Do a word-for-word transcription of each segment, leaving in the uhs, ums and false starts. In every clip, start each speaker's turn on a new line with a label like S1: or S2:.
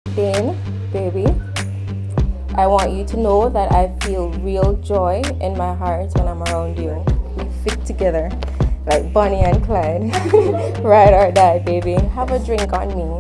S1: Dane, baby, I want you to know that I feel real joy in my heart when I'm around you. We fit together like Bonnie and Clyde. Ride or die, baby. Have a drink on me.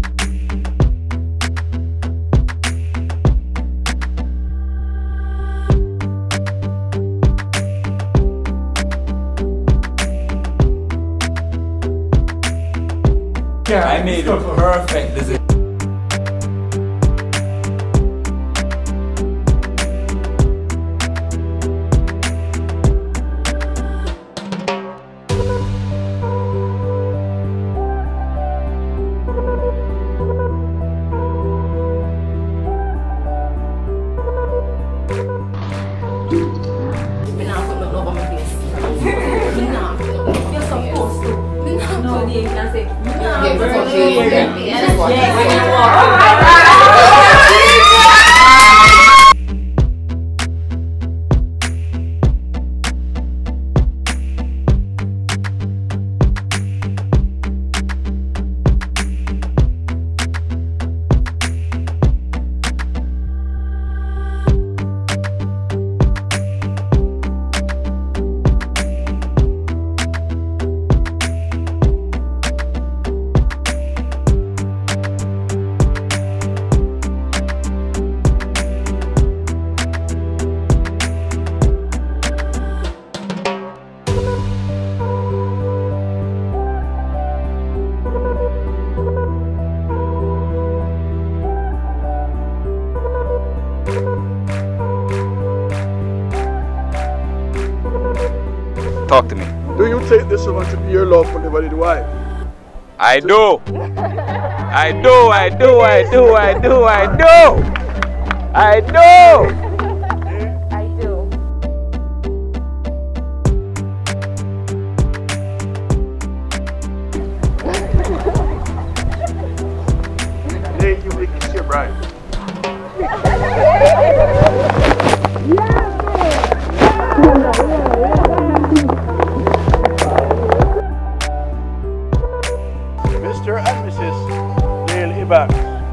S2: Yeah, I made a perfect decision.
S3: Talk to me.
S4: Do you take this one to be your lawful living wife?
S3: I do. I do, I do, I do, I do, I do. I do.
S1: I do.
S4: Hey, you make it your bride. Mister and Missus Dale Evans.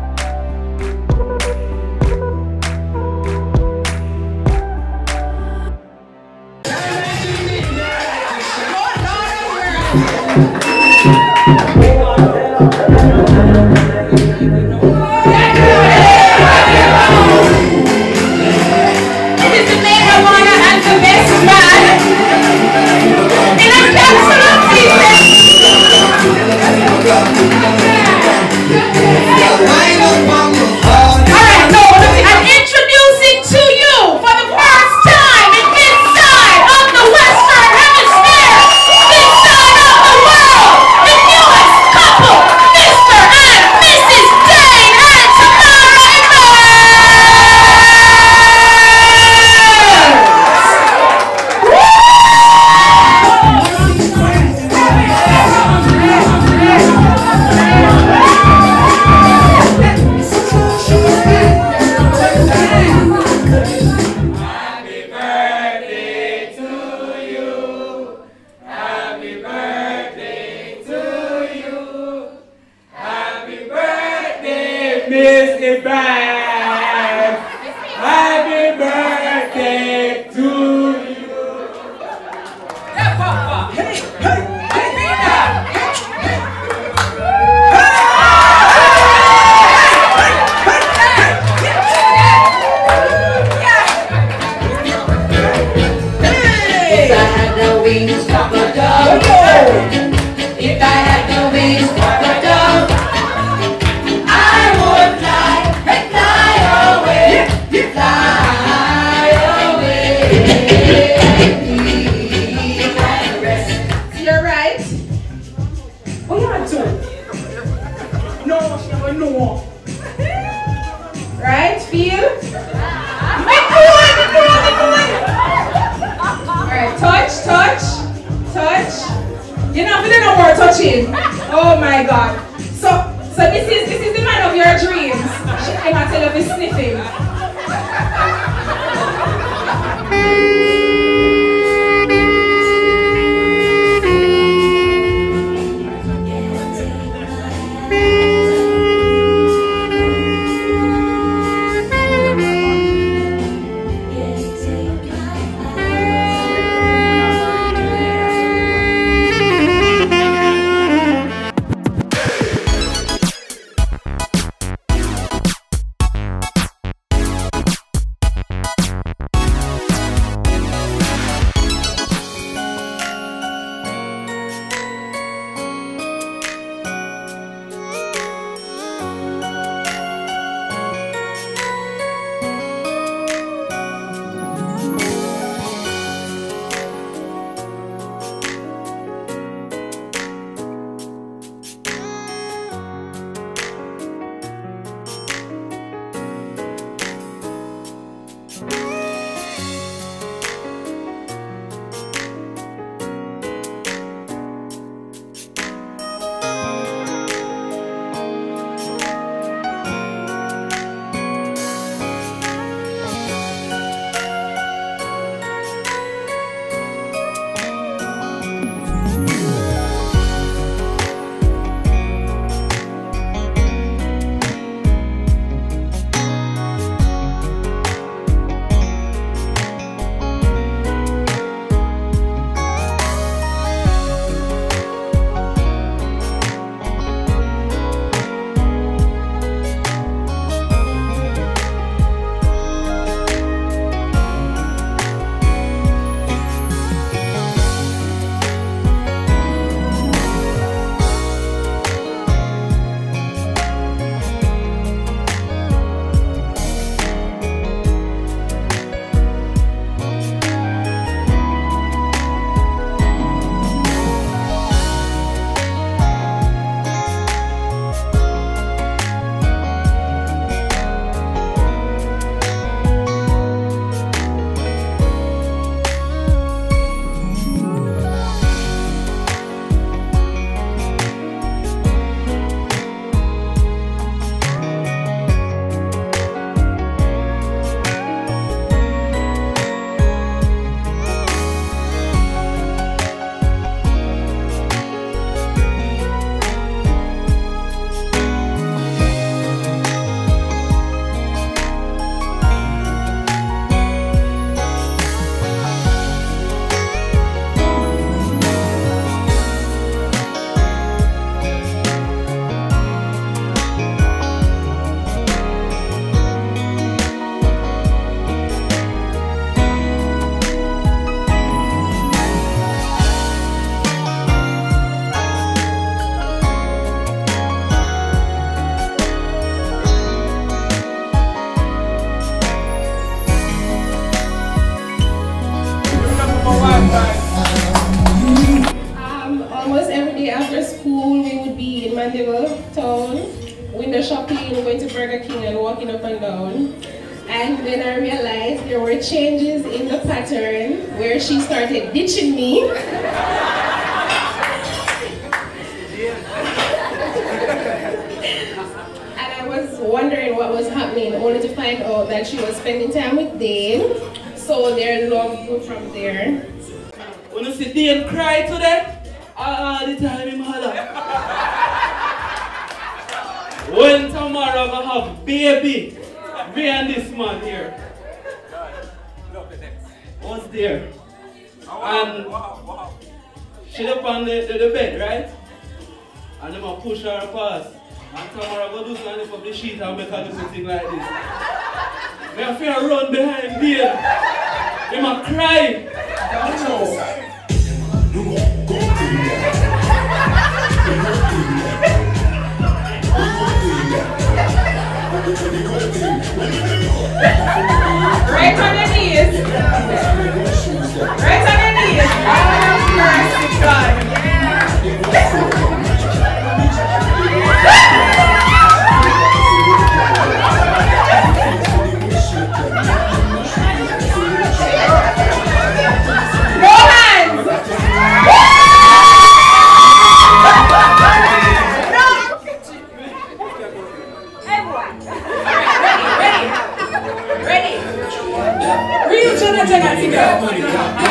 S2: Miss Evans, happy birthday to you. Hey, Papa. Hey, hey, hey, Nina.
S5: If I had the wings of a dove, if I had the wings of a dove, I would fly and fly away, fly away. And rest.
S6: You're right. What you want to? No, she never know. Right? Feel? Make one, make one, make one. Alright, touch, touch, touch. You're not feeling no more touching. Oh my god. So so this is this is the man of your dreams. She cannot tell of his sniffing. going to Burger King and walking up and down. And then I realized there were changes in the pattern where she started ditching me. And I was wondering what was happening, only to find out that she was spending time with Dane. So their love grew from there.
S2: When you see Dane cry today, all the time in holler. When tomorrow I gonna have baby, me and this man here. Was there. And she up on the, the, the bed, right? And then I push her past. And tomorrow I go do something up the sheet and make her do something like this. Me have to run behind Dane. Him a cry.
S6: Right on your knees. Right on your knees. Oh, mercy, God. No hands. Real Jonathan, I think.